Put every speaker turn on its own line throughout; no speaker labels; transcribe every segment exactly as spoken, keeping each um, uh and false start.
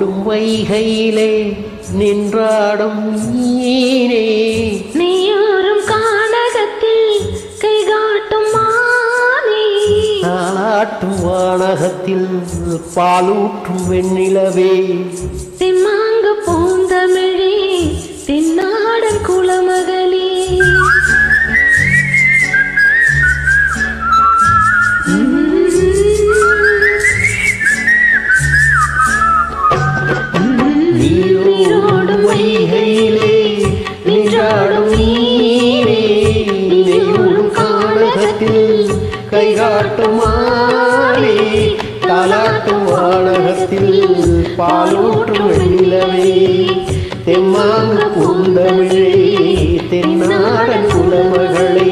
நீரோடும் வைகையிலே நின்றாடும் மீனே
நீயோரும் கானகத்தில் கைகாட்டும் மானே
தாலாட்டும் வானகத்தில் பாலூற்றும் வெண்ணிலவே
தெம்மாங்கு பூந்தமிழே தென்னாடன் குலமகளே
நீரோடும் வைகையிலே நின்றாடும் மீனே நீயோடும் கானகத்தில் கைகாட்டும் மானே தாலாட்டும் வானகத்தில் பாலூற்றும் வெண்ணிலவே தெம்மாங்கு பூந்தமிழே தென்னாடன் குலமகளே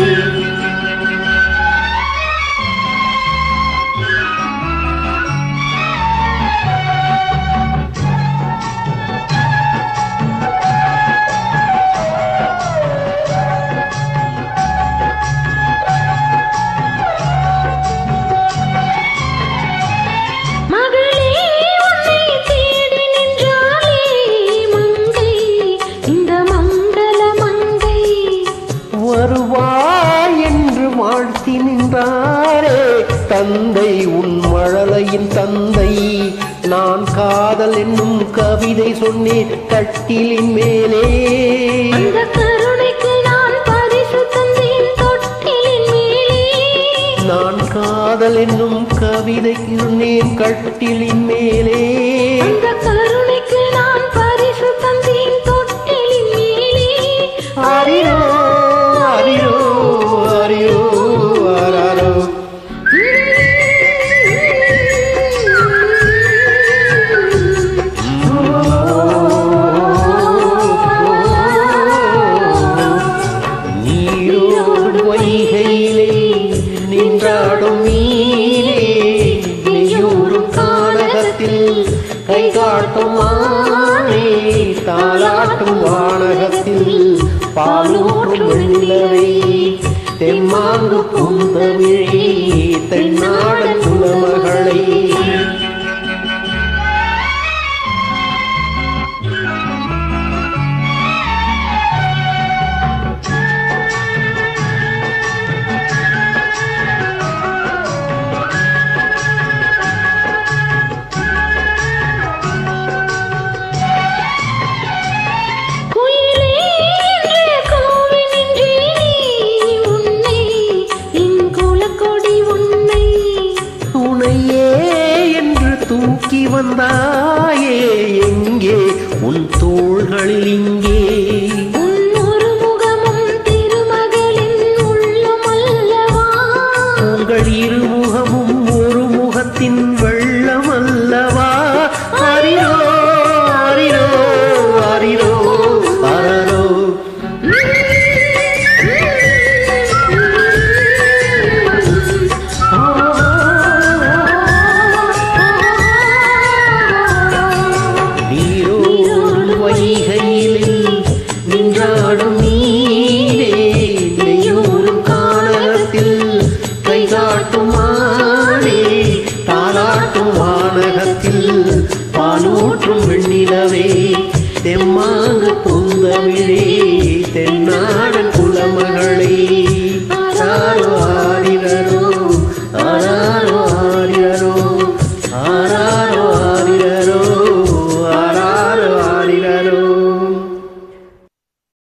வருவாய் என்று வாழ்த்தி நின்றாரே தந்தை உன் மழலையின் தந்தை நான் காதல் என்னும் கவிதை சொன்னேன் கட்டிலின் மேலே நான் காதல் என்னும் கவிதை சொன்னேன் கட்டிலின் மேலே அறியோ அறியோ அறியோ ஆராரோ நீரோடும் வைகையிலே நின்றாடும் மீனே நீயோடும் கானகத்தில் கைகாட்டும் மானே தாலாட்டும் வானகத்தில் பாலூற்றும் வெண்ணிலவே தெம்மாங்கு பூந்தமிழே தென்னாடன் குலமகளே தூக்கி வந்தாயே எங்கே உன் தோள்களில் இங்கே
ஒரு முகமும் திருமகளின் உள்ளமல்லவா
உங்கள் இருமுகமும் ஒரு முகத்தின் வெள்ளம் அல்லவா அறியோ அறியோ அறியோ அரரோ வைகையிலே நின்றாடும் மீனே நீயோடும் கானகத்தில் கைகாட்டும் மானே தாலாட்டும் வானகத்தில் பாலூற்றும் வெண்ணிலவே தெம்மாங்கு பூந்தமிழே தென்னாடன் குலமகளே